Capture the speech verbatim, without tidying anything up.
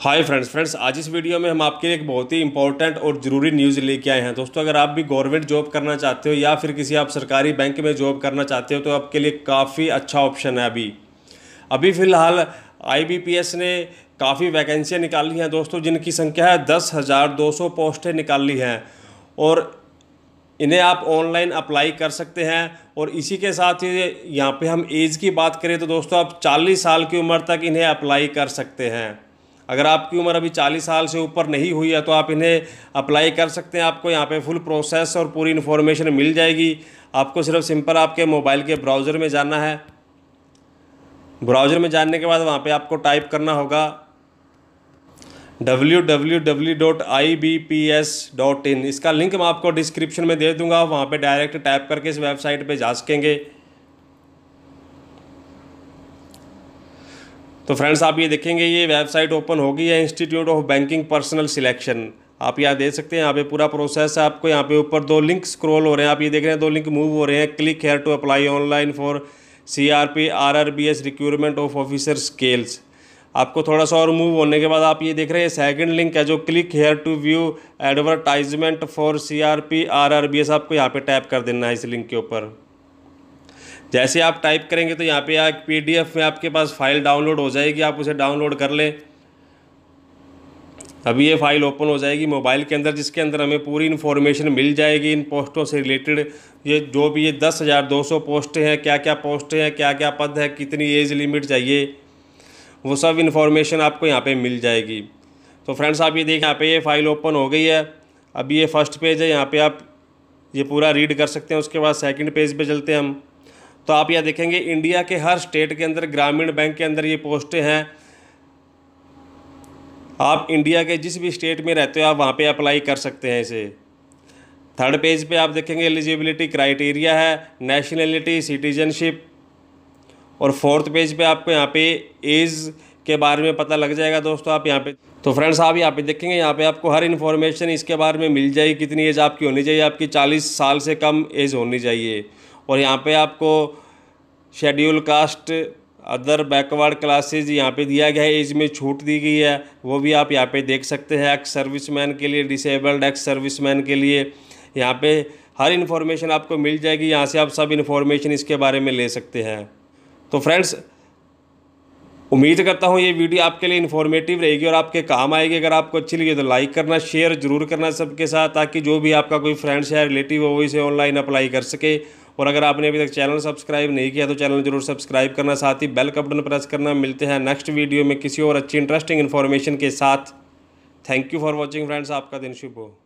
Hi friends friends आज इस video में हम आपके लिए एक बहुत ही इंपॉर्टेंट और ज़रूरी न्यूज़ लेके आए हैं। दोस्तों, अगर आप भी गवर्नमेंट जॉब करना चाहते हो या फिर किसी आप सरकारी बैंक में जॉब करना चाहते हो तो आपके लिए काफ़ी अच्छा ऑप्शन है। अभी अभी फ़िलहाल आई बी पी एस ने काफ़ी वैकेंसियाँ निकाली हैं दोस्तों, जिनकी संख्या है दस हज़ार दो सौ पोस्टें निकाली हैं और इन्हें आप ऑनलाइन अप्लाई कर सकते हैं। और इसी के साथ ही यहाँ पे हम एज की बात करें तो दोस्तों आप चालीस साल की उम्र तक इन्हें अप्लाई कर सकते हैं। अगर आपकी उम्र अभी चालीस साल से ऊपर नहीं हुई है तो आप इन्हें अप्लाई कर सकते हैं। आपको यहाँ पे फुल प्रोसेस और पूरी इन्फॉर्मेशन मिल जाएगी। आपको सिर्फ सिंपल आपके मोबाइल के ब्राउज़र में जाना है। ब्राउज़र में जाने के बाद वहाँ पे आपको टाइप करना होगा W W W dot I B P S dot in. इसका लिंक मैं आपको डिस्क्रिप्शन में दे दूँगा, वहाँ पर डायरेक्ट टाइप करके इस वेबसाइट पर जा सकेंगे। तो फ्रेंड्स, आप ये देखेंगे ये वेबसाइट ओपन हो गई है, institute of banking personnel selection. आप यहाँ देख सकते हैं, यहाँ पे पूरा प्रोसेस है। आपको यहाँ पे ऊपर दो लिंक स्क्रॉल हो रहे हैं, आप ये देख रहे हैं दो लिंक मूव हो रहे हैं। Click here to apply online for C R P R R B S recruitment of officer scales. आपको थोड़ा सा और मूव होने के बाद आप ये देख रहे हैं सेकंड लिंक है जो click here to view advertisement for C R P R R B S. आपको यहाँ पे टैप कर देना है इस लिंक के ऊपर। जैसे आप टाइप करेंगे तो यहाँ पे एक पी डी एफ में आपके पास फाइल डाउनलोड हो जाएगी, आप उसे डाउनलोड कर लें। अभी ये फाइल ओपन हो जाएगी मोबाइल के अंदर, जिसके अंदर हमें पूरी इन्फॉर्मेशन मिल जाएगी इन पोस्टों से रिलेटेड। ये जो भी ये दस हज़ार दो सौ पोस्टें हैं, क्या क्या पोस्टें हैं, क्या क्या पद है, कितनी एज लिमिट चाहिए, वो सब इन्फॉर्मेशन आपको यहाँ पे मिल जाएगी। तो फ्रेंड्स, आप ये देखें यहाँ पे ये फाइल ओपन हो गई है। अभी ये फर्स्ट पेज है, यहाँ पे आप ये पूरा रीड कर सकते हैं। उसके बाद सेकंड पेज पे चलते हैं हम, तो आप यहाँ देखेंगे इंडिया के हर स्टेट के अंदर ग्रामीण बैंक के अंदर ये पोस्टें हैं। आप इंडिया के जिस भी स्टेट में रहते हो आप वहाँ पे अप्लाई कर सकते हैं इसे। थर्ड पेज पे आप देखेंगे एलिजिबिलिटी क्राइटेरिया है, नेशनलिटी, सिटीजनशिप। और फोर्थ पेज पे आपको यहाँ पे एज के बारे में पता लग जाएगा दोस्तों। आप यहाँ पे तो फ्रेंड्स आप यहाँ पे देखेंगे, यहाँ पे आपको हर इन्फॉर्मेशन इसके बारे में मिल जाएगी। कितनी एज आपकी होनी चाहिए, आपकी चालीस साल से कम एज होनी चाहिए। और यहाँ पे आपको schedule caste, other backward classes यहाँ पे दिया गया है, एज में छूट दी गई है, वो भी आप यहाँ पे देख सकते हैं। एक्स सर्विसमैन के लिए, डिसेबल्ड एक्स सर्विसमैन के लिए यहाँ पे हर इन्फॉर्मेशन आपको मिल जाएगी। यहाँ से आप सब इन्फॉर्मेशन इसके बारे में ले सकते हैं। तो फ्रेंड्स, उम्मीद करता हूँ ये वीडियो आपके लिए इन्फॉर्मेटिव रहेगी और आपके काम आएगी। अगर आपको अच्छी लगी तो लाइक करना, शेयर जरूर करना सबके साथ, ताकि जो भी आपका कोई फ्रेंड्स या रिलेटिव हो वो इसे ऑनलाइन अप्लाई कर सके। और अगर आपने अभी तक चैनल सब्सक्राइब नहीं किया तो चैनल जरूर सब्सक्राइब करना, साथ ही बेल का बटन प्रेस करना। मिलते हैं नेक्स्ट वीडियो में किसी और अच्छी इंटरेस्टिंग इन्फॉर्मेशन के साथ। Thank you for watching friends, आपका दिन शुभ हो।